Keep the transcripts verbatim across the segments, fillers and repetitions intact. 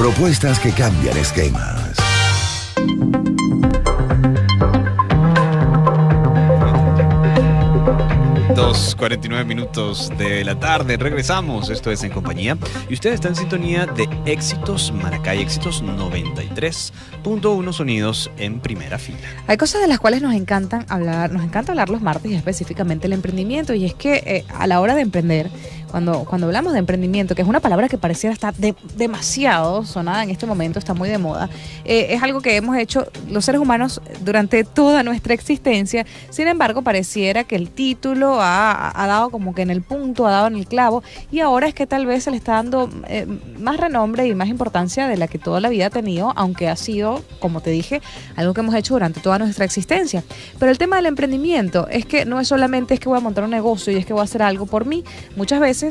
Propuestas que cambian esquemas. dos cuarenta y nueve minutos de la tarde, regresamos, esto es En Compañía y usted está en sintonía de Éxitos Maracay, Éxitos noventa y tres punto uno, sonidos en primera fila. Hay cosas de las cuales nos encantan hablar, nos encanta hablar los martes y específicamente el emprendimiento, y es que eh, a la hora de emprender, Cuando, cuando hablamos de emprendimiento, que es una palabra que pareciera estar de, demasiado sonada en este momento, está muy de moda, eh, es algo que hemos hecho los seres humanos durante toda nuestra existencia. Sin embargo, pareciera que el título ha, ha dado como que en el punto, ha dado en el clavo, y ahora es que tal vez se le está dando eh, más renombre y más importancia de la que toda la vida ha tenido, aunque ha sido, como te dije, algo que hemos hecho durante toda nuestra existencia. Pero el tema del emprendimiento es que no es solamente es que voy a montar un negocio y es que voy a hacer algo por mí. Muchas veces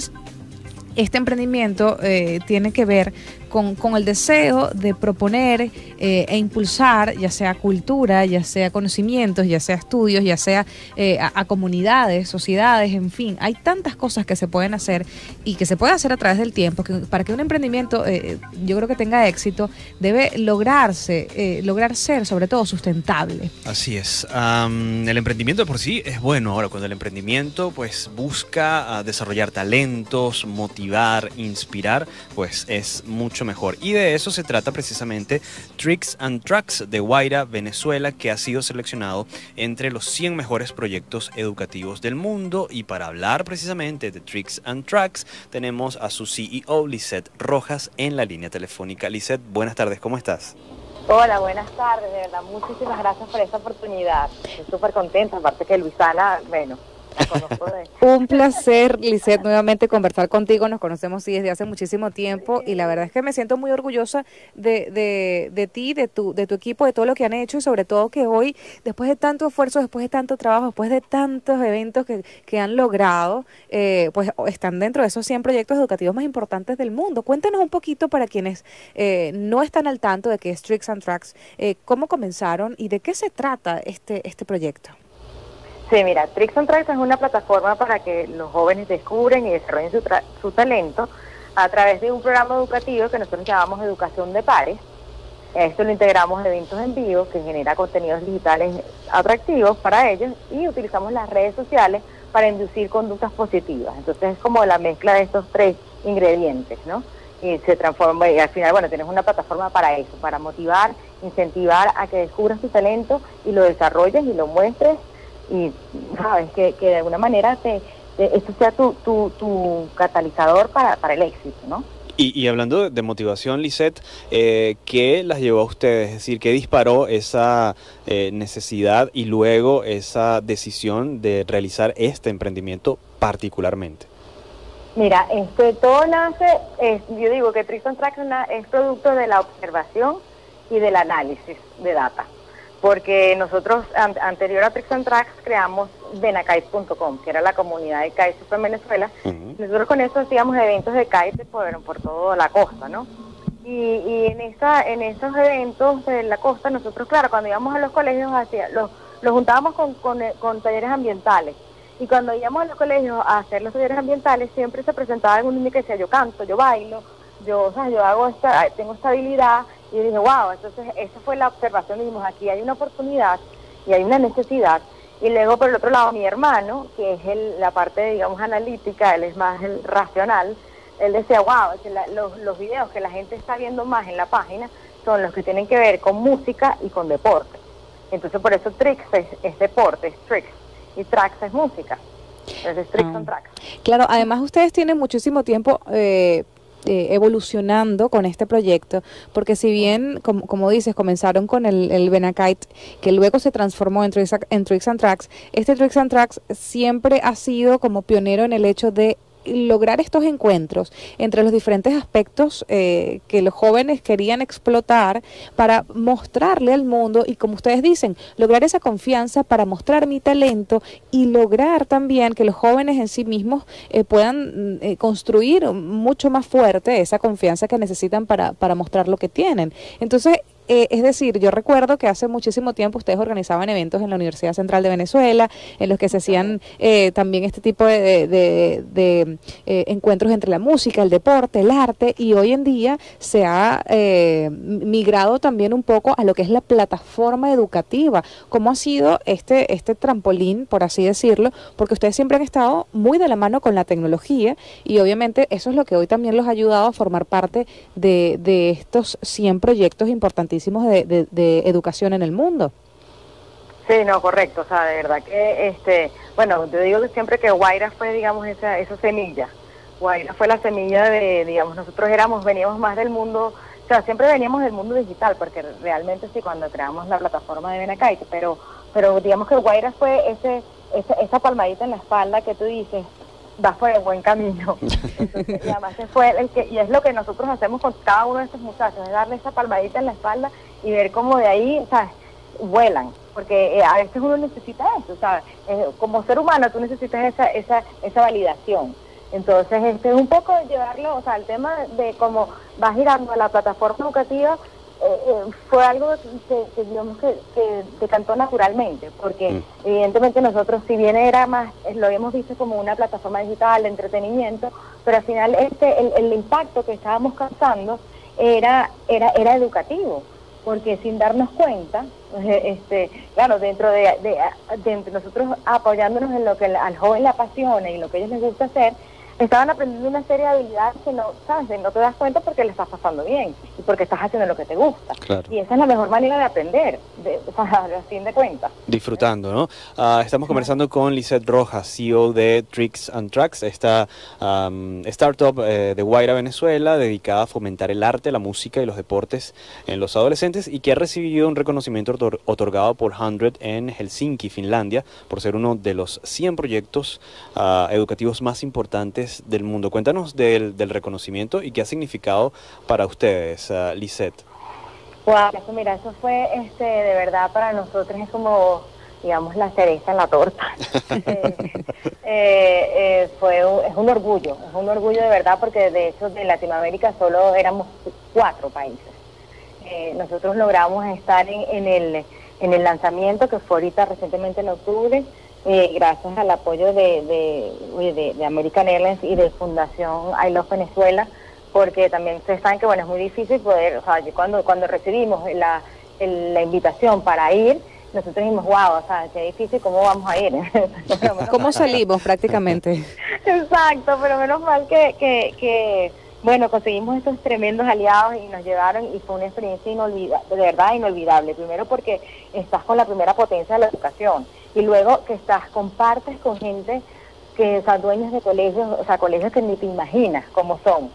este emprendimiento eh, tiene que ver con, con el deseo de proponer eh, e impulsar, ya sea cultura, ya sea conocimientos, ya sea estudios, ya sea eh, a, a comunidades, sociedades, en fin. Hay tantas cosas que se pueden hacer y que se puede hacer a través del tiempo, que para que un emprendimiento eh, yo creo que tenga éxito, debe lograrse, eh, lograr ser sobre todo sustentable. Así es. Um, el emprendimiento de por sí es bueno. Ahora, cuando el emprendimiento pues busca uh, desarrollar talentos, motivar, inspirar, pues es mucho mejor. Y de eso se trata precisamente Tricks and Tracks de Guaira, Venezuela, que ha sido seleccionado entre los cien mejores proyectos educativos del mundo. Y para hablar precisamente de Tricks and Tracks, tenemos a su C E O, Lisette Rojas, en la línea telefónica. Lisette, buenas tardes, ¿cómo estás? Hola, buenas tardes, de verdad, muchísimas gracias por esta oportunidad. Estoy súper contenta, aparte que Luisana, bueno, la conozco de... Un placer, Lisette, nuevamente conversar contigo. Nos conocemos sí, desde hace muchísimo tiempo y la verdad es que me siento muy orgullosa de, de, de ti, de tu, de tu equipo, de todo lo que han hecho y sobre todo que hoy, después de tanto esfuerzo, después de tanto trabajo, después de tantos eventos que, que han logrado, eh, pues están dentro de esos cien proyectos educativos más importantes del mundo. Cuéntanos un poquito para quienes eh, no están al tanto de qué es Tricks and Tracks, eh, cómo comenzaron y de qué se trata este, este proyecto. Sí, mira, Tricks and Tracks es una plataforma para que los jóvenes descubren y desarrollen su, su talento a través de un programa educativo que nosotros llamamos Educación de Pares. Esto lo integramos en eventos en vivo que genera contenidos digitales atractivos para ellos y utilizamos las redes sociales para inducir conductas positivas. Entonces es como la mezcla de estos tres ingredientes, ¿no? Y se transforma, y al final, bueno, tienes una plataforma para eso, para motivar, incentivar a que descubras tu talento y lo desarrolles y lo muestres. Y sabes que, que de alguna manera te, te, esto sea tu, tu, tu catalizador para, para el éxito, ¿no? Y, y hablando de, de motivación, Lisette, eh, ¿qué las llevó a ustedes? Es decir, ¿qué disparó esa eh, necesidad y luego esa decisión de realizar este emprendimiento particularmente? Mira, este, todo nace, es, yo digo que Tricks and Tracks es, una, es producto de la observación y del análisis de data. Porque nosotros, an anterior a Tricks and Tracks, creamos Venacay punto com, que era la comunidad de kitesurf en Venezuela. Uh-huh. Nosotros con eso hacíamos eventos de kite por, por toda la costa, ¿no? Y, y en esa, en esos eventos de la costa, nosotros, claro, cuando íbamos a los colegios, hacía, los, los juntábamos con, con, con talleres ambientales. Y cuando íbamos a los colegios a hacer los talleres ambientales, siempre se presentaba un niño que decía, yo canto, yo bailo, yo, o sea, yo hago esta, tengo esta habilidad. Y dije, wow, entonces esa fue la observación, dijimos, aquí hay una oportunidad y hay una necesidad. Y luego por el otro lado mi hermano, que es el, la parte, digamos, analítica, él es más el racional, él decía, wow, es que la, los, los videos que la gente está viendo más en la página son los que tienen que ver con música y con deporte. Entonces por eso Tricks es, es deporte, es Tricks, y Tracks es música. Entonces Tricks and Tracks. Claro, además ustedes tienen muchísimo tiempo eh, eh, evolucionando con este proyecto, porque si bien, como, como dices, comenzaron con el, el Venakite, que luego se transformó en Tricks, en Tricks and Tracks, este Tricks and Tracks siempre ha sido como pionero en el hecho de lograr estos encuentros entre los diferentes aspectos eh, que los jóvenes querían explotar para mostrarle al mundo y, como ustedes dicen, lograr esa confianza para mostrar mi talento y lograr también que los jóvenes en sí mismos eh, puedan eh, construir mucho más fuerte esa confianza que necesitan para, para mostrar lo que tienen. Entonces, Eh, es decir, yo recuerdo que hace muchísimo tiempo ustedes organizaban eventos en la Universidad Central de Venezuela, en los que se hacían eh, también este tipo de, de, de, de eh, encuentros entre la música, el deporte, el arte, y hoy en día se ha eh, migrado también un poco a lo que es la plataforma educativa. ¿Cómo ha sido este, este trampolín, por así decirlo? Porque ustedes siempre han estado muy de la mano con la tecnología y obviamente eso es lo que hoy también los ha ayudado a formar parte de, de estos cien proyectos importantísimos De, de, de educación en el mundo. Sí, no, correcto, o sea, de verdad que, este, bueno, yo digo que siempre que Guaira fue, digamos, esa, esa semilla, Guaira fue la semilla de, digamos, nosotros éramos, veníamos más del mundo, o sea, siempre veníamos del mundo digital, porque realmente sí, cuando creamos la plataforma de Benacaite, pero, pero digamos que Guaira fue ese, ese, esa palmadita en la espalda que tú dices, vas por el buen camino. Entonces, y además se fue el que, y es lo que nosotros hacemos con cada uno de estos muchachos, es darle esa palmadita en la espalda y ver cómo de ahí, ¿sabes?, vuelan, porque eh, a veces uno necesita eso, ¿sabes? Eh, como ser humano tú necesitas esa, esa, esa validación. Entonces, este es un poco llevarlo, o sea, el tema de cómo va girando la plataforma educativa, Eh, eh, fue algo que, que digamos que, que decantó naturalmente, porque mm. evidentemente nosotros, si bien era más, lo habíamos visto como una plataforma digital de entretenimiento, pero al final este el, el impacto que estábamos causando era era era educativo, porque sin darnos cuenta, este claro, dentro de, de, de, de nosotros apoyándonos en lo que al joven le apasiona y lo que a ellos les gusta hacer, estaban aprendiendo una serie de habilidades que no, ¿sabes? No te das cuenta porque le estás pasando bien y porque estás haciendo lo que te gusta. Claro. Y esa es la mejor manera de aprender, de, o sea, a fin de cuentas. Disfrutando, ¿no? Uh, estamos conversando con Lisette Rojas, C E O de Tricks and Tracks, esta um, startup eh, de Guaira, Venezuela, dedicada a fomentar el arte, la música y los deportes en los adolescentes y que ha recibido un reconocimiento otor otorgado por Hundred en Helsinki, Finlandia, por ser uno de los cien proyectos uh, educativos más importantes del mundo. Cuéntanos del, del reconocimiento y qué ha significado para ustedes, uh, Lisette. Wow, eso, mira, eso fue este, de verdad para nosotros es como, digamos, la cereza en la torta. eh, eh, eh, fue un, es un orgullo, es un orgullo de verdad porque de hecho de Latinoamérica solo éramos cuatro países. Eh, nosotros logramos estar en, en, el, en el lanzamiento que fue ahorita recientemente en octubre, Eh, gracias al apoyo de, de, de, de American Airlines y de Fundación I Love Venezuela, porque también ustedes saben que bueno es muy difícil poder, o sea, cuando cuando recibimos la, el, la invitación para ir, nosotros dijimos, wow, o sea, qué difícil, ¿cómo vamos a ir? ¿Cómo salimos prácticamente? Exacto, pero menos mal que, que, que, bueno, conseguimos estos tremendos aliados y nos llevaron y fue una experiencia inolvidable, de verdad inolvidable, primero porque estás con la primera potencia de la educación, y luego que estás, compartes con gente que, o sea, dueños de colegios, o sea, colegios que ni te imaginas cómo son,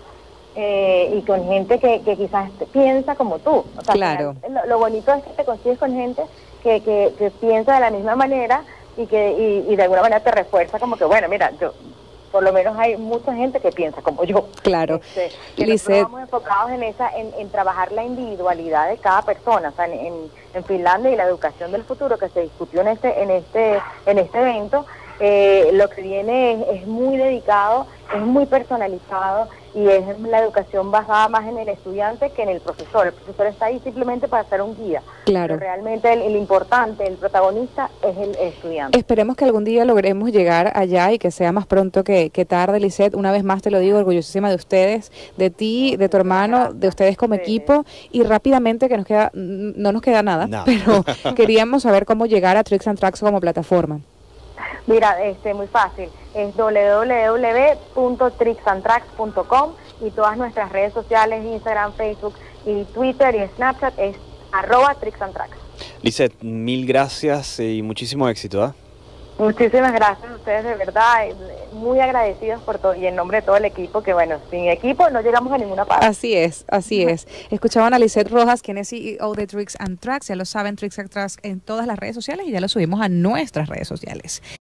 eh, y con gente que, que quizás piensa como tú. O sea, claro. Lo, lo bonito es que te consigues con gente que, que, que piensa de la misma manera y que y, y de alguna manera te refuerza como que, bueno, mira, yo por lo menos hay mucha gente que piensa como yo. Claro. Este, que nosotros vamos enfocados en esa, en, en trabajar la individualidad de cada persona, o sea, en, en, en Finlandia y la educación del futuro que se discutió en este, en este, en este evento, eh, lo que viene es, es muy dedicado, es muy personalizado y es la educación basada más en el estudiante que en el profesor. El profesor está ahí simplemente para ser un guía. Claro. Pero realmente el, el importante, el protagonista es el estudiante. Esperemos que algún día logremos llegar allá y que sea más pronto que, que tarde, Lisette. Una vez más te lo digo, orgullosísima de ustedes, de ti, de tu hermano, de ustedes como sí. equipo. Y rápidamente, que nos queda, no nos queda nada, no. pero queríamos saber cómo llegar a Tricks and Tracks como plataforma. Mira, este muy fácil, es doble u doble u doble u punto tricks and tracks punto com y todas nuestras redes sociales, Instagram, Facebook y Twitter y Snapchat es arroba Tricks and Tracks. Lisette, mil gracias y muchísimo éxito. ¿eh? Muchísimas gracias a ustedes, de verdad, muy agradecidos por todo y en nombre de todo el equipo, que bueno, sin equipo no llegamos a ninguna parte. Así es, así es. Escuchaban a Lisette Rojas, quien es C E O de Tricks and Tracks, ya lo saben, Tricks and Tracks en todas las redes sociales y ya lo subimos a nuestras redes sociales.